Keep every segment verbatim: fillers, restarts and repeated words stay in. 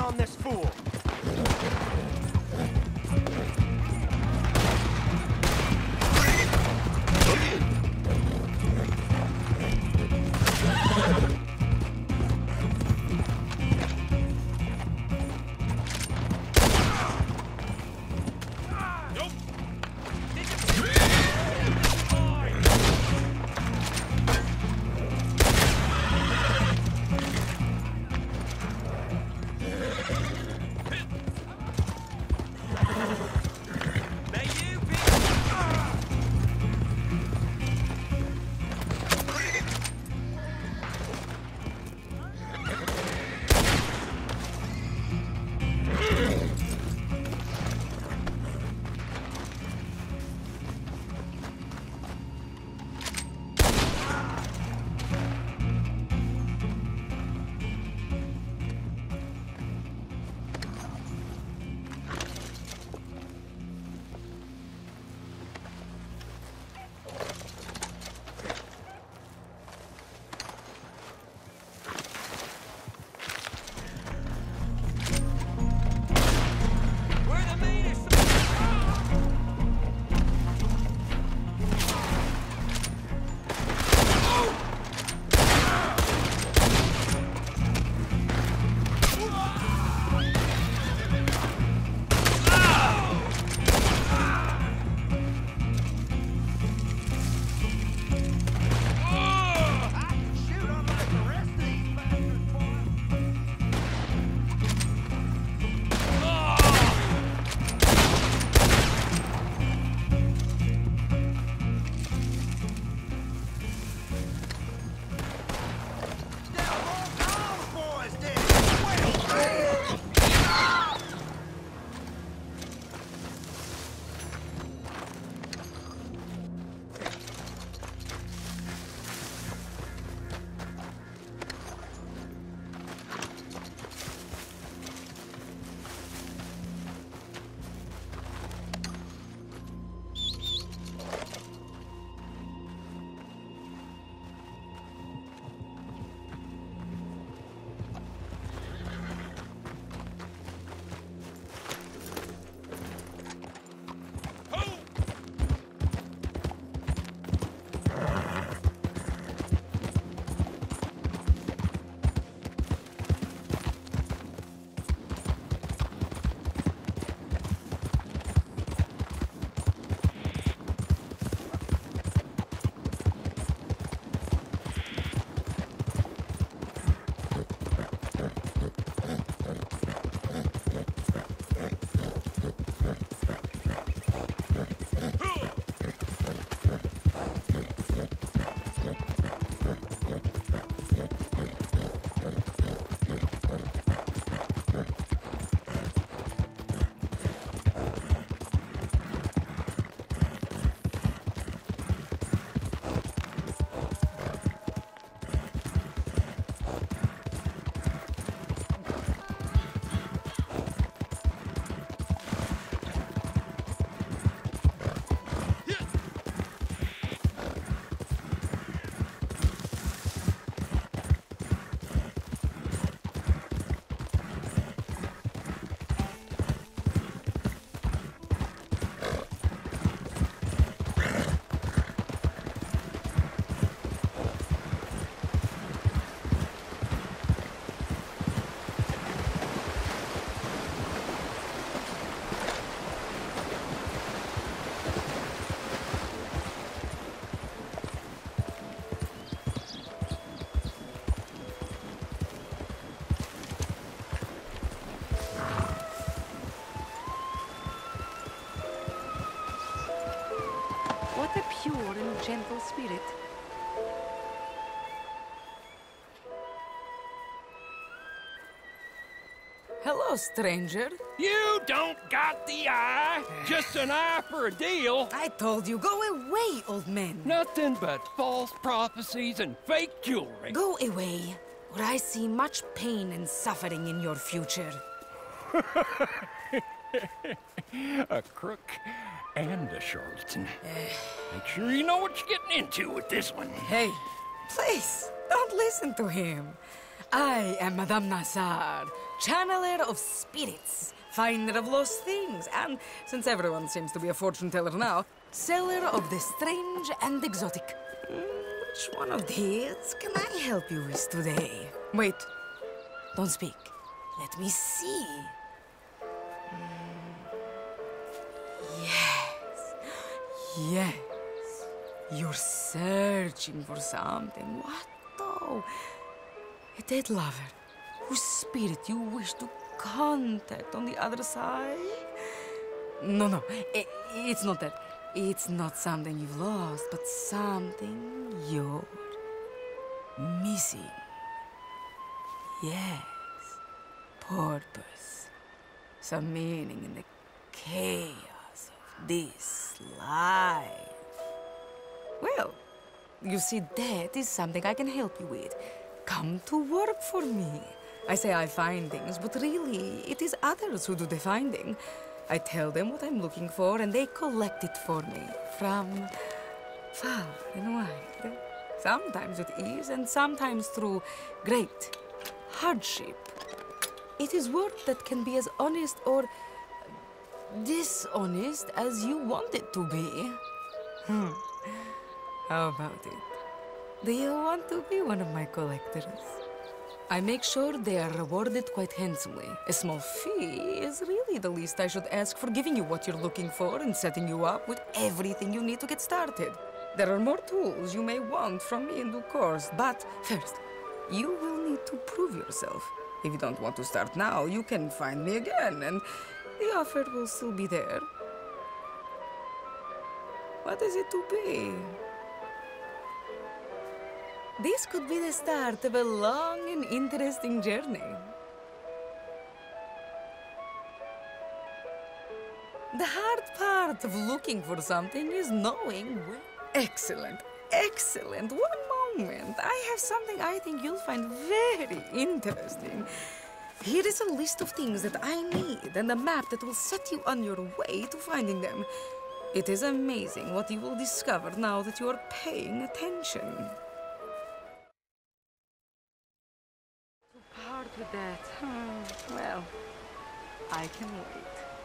on this fool! What a pure and gentle spirit. Hello, stranger. You don't got the eye. Just an eye for a deal. I told you, go away, old man. Nothing but false prophecies and fake jewelry. Go away, or I see much pain and suffering in your future. A crook and a charlatan. Make sure you know what you're getting into with this one. Hey, please, don't listen to him. I am Madame Nassar, channeler of spirits, finder of lost things, and, since everyone seems to be a fortune teller now, seller of the strange and exotic. Mm, which one of these can I help you with today? Wait, don't speak. Let me see. Mm. Yes, yes. You're searching for something. What though? A dead lover whose spirit you wish to contact on the other side? No, no, I it's not that. It's not something you've lost, but something you're missing. Yes, purpose. Some meaning in the chaos of this life. Well, you see, that is something I can help you with. Come to work for me. I say I find things, but really, it is others who do the finding. I tell them what I'm looking for, and they collect it for me from far and wide. Sometimes with ease, and sometimes through great hardship. It is work that can be as honest or dishonest as you want it to be. Hmm. How about it? Do you want to be one of my collectors? I make sure they are rewarded quite handsomely. A small fee is really the least I should ask for giving you what you're looking for and setting you up with everything you need to get started. There are more tools you may want from me in due course, but first, you will need to prove yourself. If you don't want to start now, you can find me again, and the offer will still be there. What is it to be? This could be the start of a long and interesting journey. The hard part of looking for something is knowing where. Excellent, excellent. One moment. I have something I think you'll find very interesting. Here is a list of things that I need and a map that will set you on your way to finding them. It is amazing what you will discover now that you are paying attention. Hard with that. Hmm. Well, I can wait.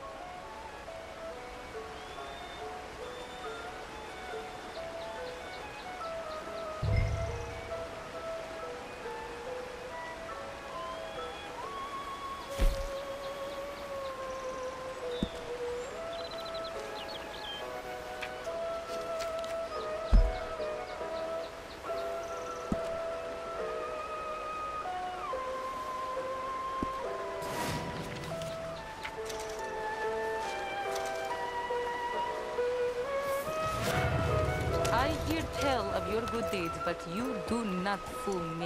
I hear tell of your good deeds, but you do not fool me.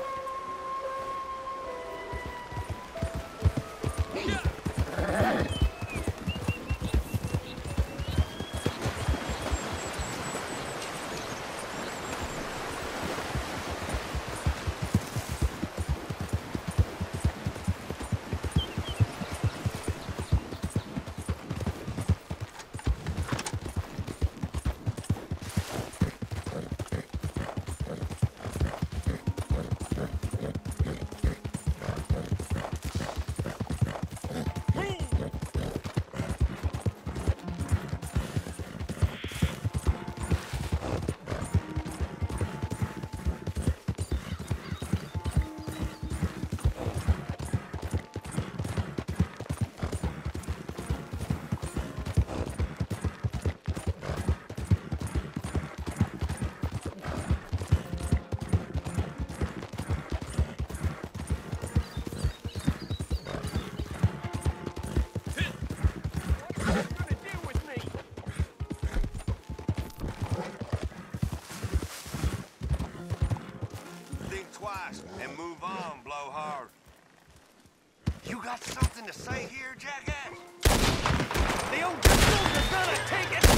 And move on, blowhard. You got something to say here, jackass? The old fools are gonna take it!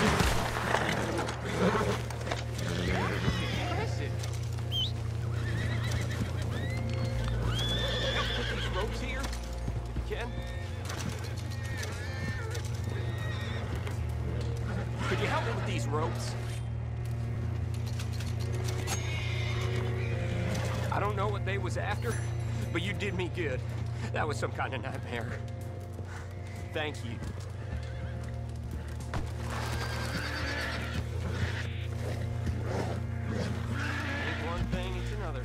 Impressive. Help put these ropes here, if you can. Could you help me with these ropes? I don't know what they was after, but you did me good. That was some kind of nightmare. Thank you. Ain't one thing, it's another.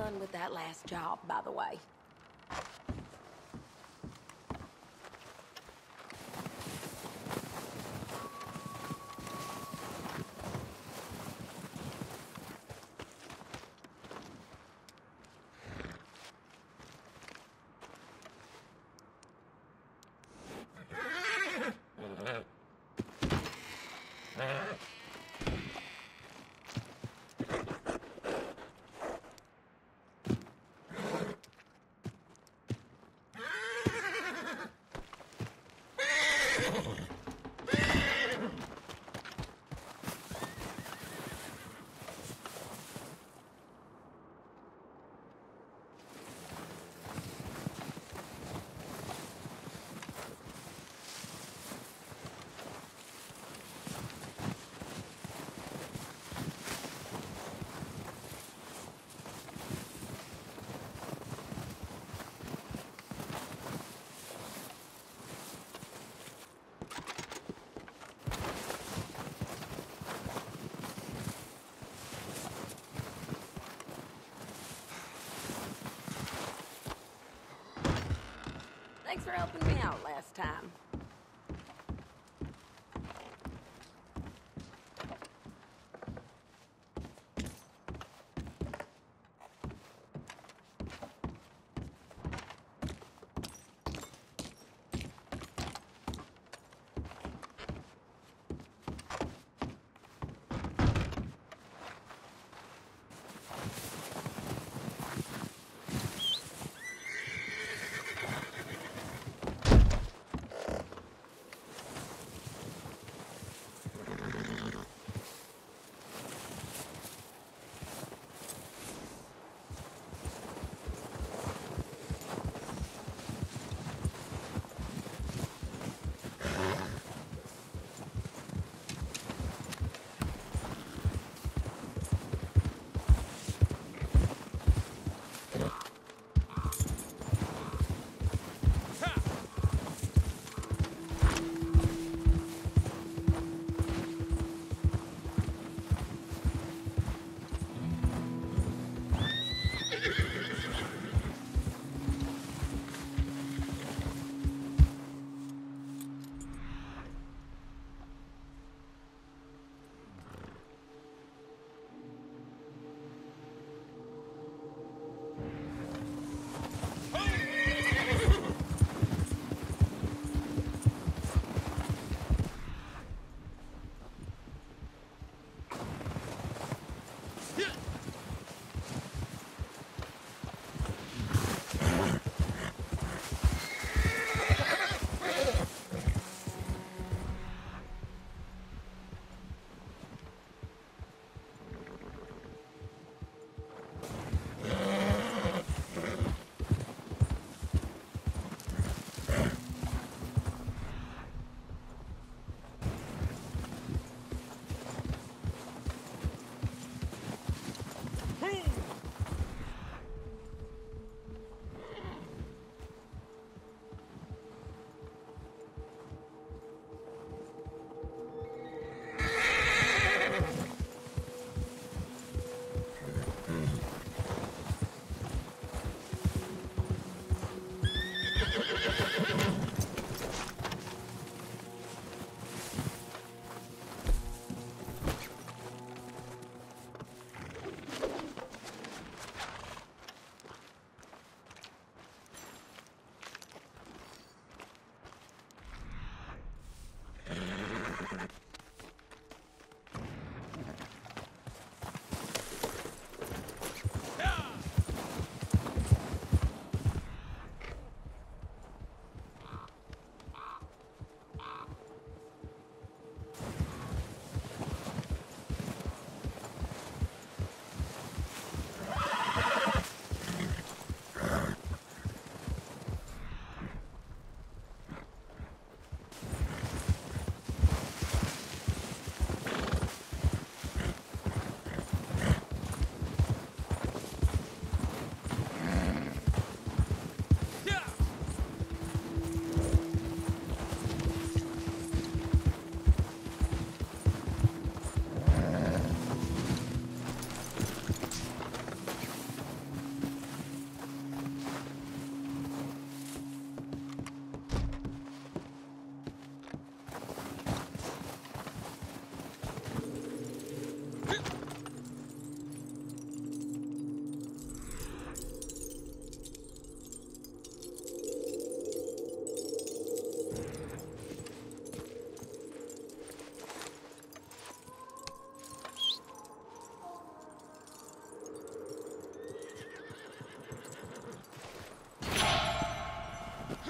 done with that last job, by the way. Thanks for helping me out last time.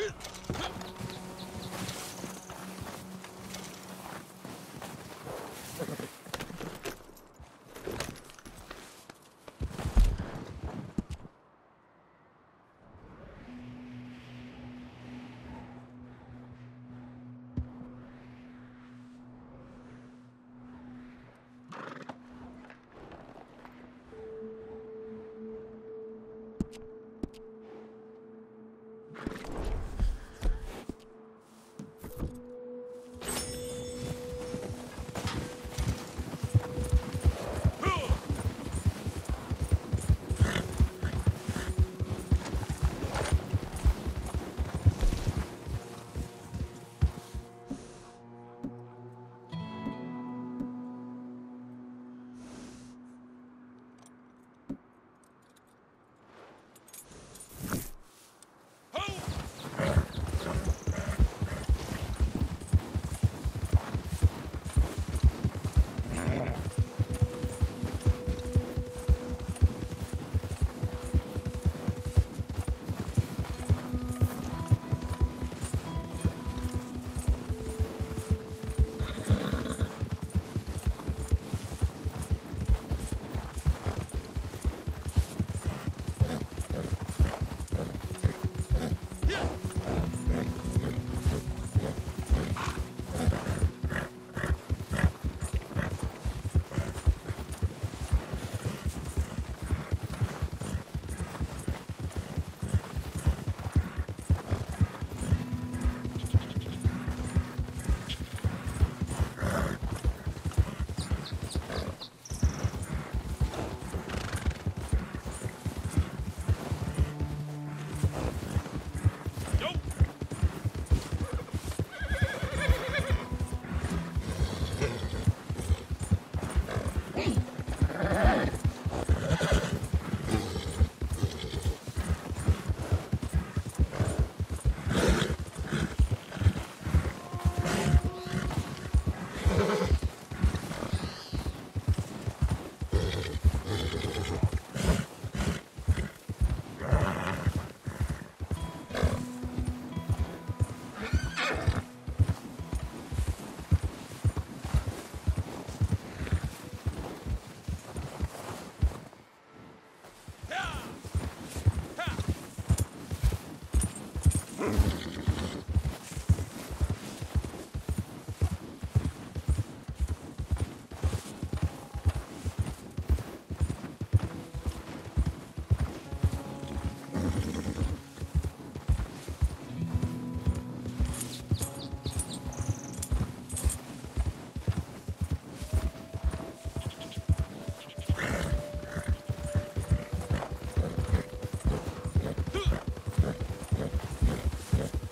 Yeah.